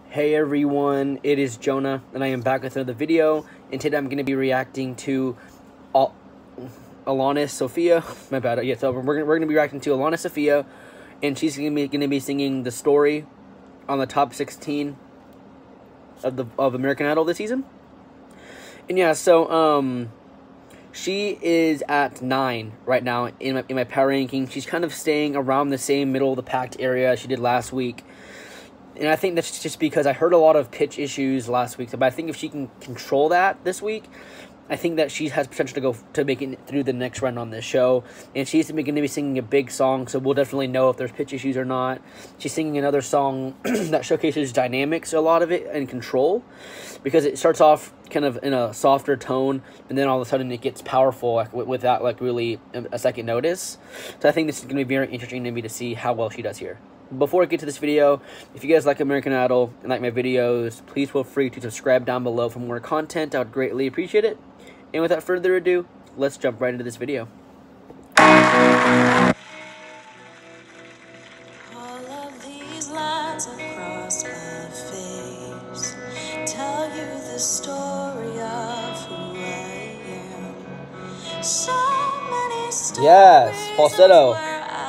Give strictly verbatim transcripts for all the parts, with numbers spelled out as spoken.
Hey everyone, it is Jonah, and I am back with another video, and today I'm going to be reacting to Al Alanis Sophia. My bad. Yeah, so we're we're going to be reacting to Alanis Sophia, and she's going to be going to be singing "The Story" on the top sixteen of the of American Idol this season. And yeah, so um, she is at nine right now in my in my power ranking. She's kind of staying around the same middle of the packed area she did last week. And I think that's just because I heard a lot of pitch issues last week. But I think if she can control that this week, I think that she has potential to go to make it through the next run on this show. And she's going to be singing a big song, so we'll definitely know if there's pitch issues or not. She's singing another song that showcases dynamics, a lot of it, and control. Because it starts off kind of in a softer tone, and then all of a sudden it gets powerful like, without like really a second notice. So I think this is going to be very interesting to me to see how well she does here. Before I get to this video, if you guys like American Idol and like my videos, please feel free to subscribe down below for more content. I would greatly appreciate it. And without further ado, let's jump right into this video. All of these lines across my face tell you the story of who I am. So many stories. Yes, falsetto.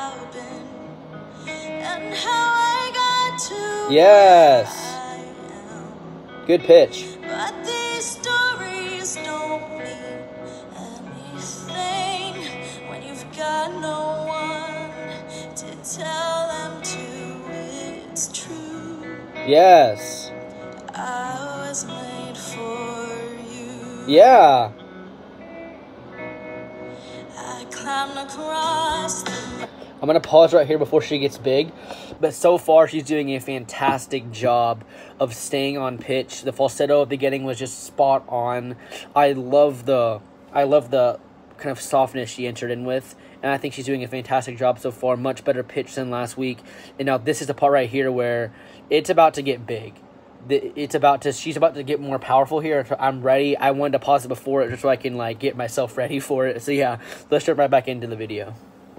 Yes. Good pitch. But these stories don't mean anything when you've got no one to tell them to. It's true. Yes. I was made for you. Yeah. I climbed across the I'm going to pause right here before she gets big. But so far, she's doing a fantastic job of staying on pitch. The falsetto at the beginning was just spot on. I love the I love the kind of softness she entered in with. And I think she's doing a fantastic job so far. Much better pitch than last week. And now this is the part right here where it's about to get big. It's about to, she's about to get more powerful here. I'm ready. I wanted to pause it before it just so I can like get myself ready for it. So yeah, let's jump right back into the video.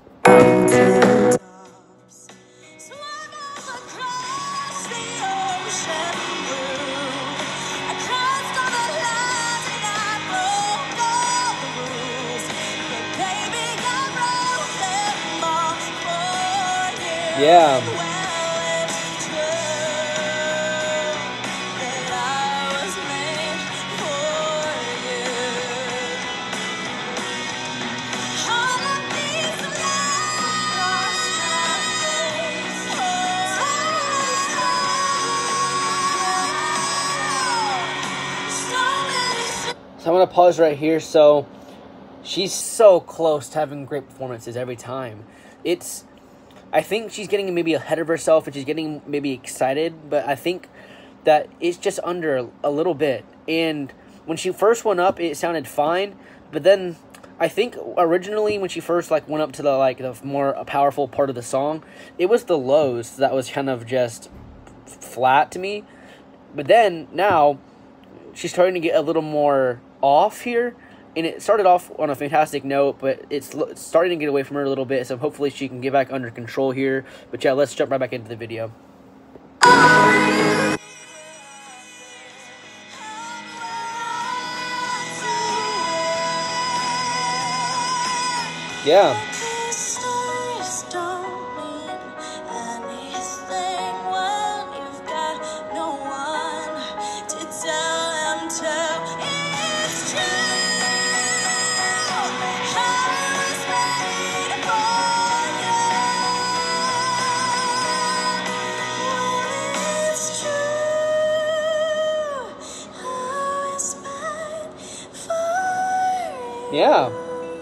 Yeah. So I'm going to pause right here. So she's so close to having great performances every time. It's, I think she's getting maybe ahead of herself and she's getting maybe excited, but I think that it's just under a little bit. And when she first went up, it sounded fine, but then I think originally when she first like went up to the like the more powerful part of the song, it was the lows that was kind of just flat to me. But then now she's starting to get a little more off here, and it started off on a fantastic note, but it's starting to get away from her a little bit, so hopefully she can get back under control here. But yeah, let's jump right back into the video. Yeah. Yeah.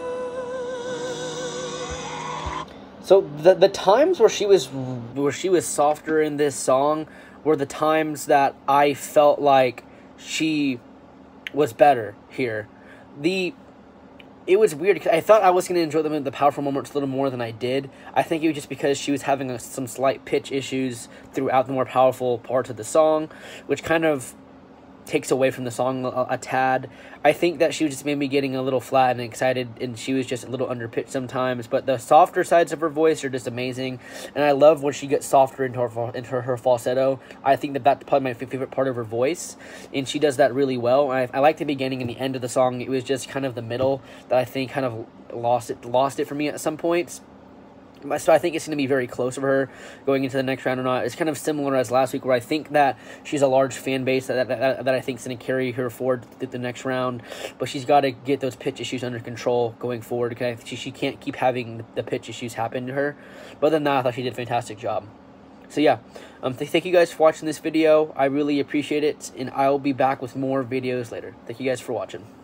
So the the times where she was where she was softer in this song were the times that I felt like she was better here. The it was weird because I thought I was going to enjoy the the powerful moments a little more than I did. I think it was just because she was having a, some slight pitch issues throughout the more powerful parts of the song, which kind of takes away from the song a, a tad. I think that she was just maybe getting a little flat and excited, and she was just a little underpitched sometimes. But the softer sides of her voice are just amazing, and I love when she gets softer into her into her, her falsetto. I think that that's probably my favorite part of her voice, and she does that really well. I, I like the beginning and the end of the song. It was just kind of the middle that I think kind of lost it lost it for me at some points. So I think it's going to be very close for her going into the next round or not. It's kind of similar as last week, where I think that she's a large fan base that that, that I think is going to carry her forward to the next round. But she's got to get those pitch issues under control going forward. Okay, she she can't keep having the pitch issues happen to her. But other than that, I thought she did a fantastic job. So yeah, um, th thank you guys for watching this video. I really appreciate it, and I will be back with more videos later. Thank you guys for watching.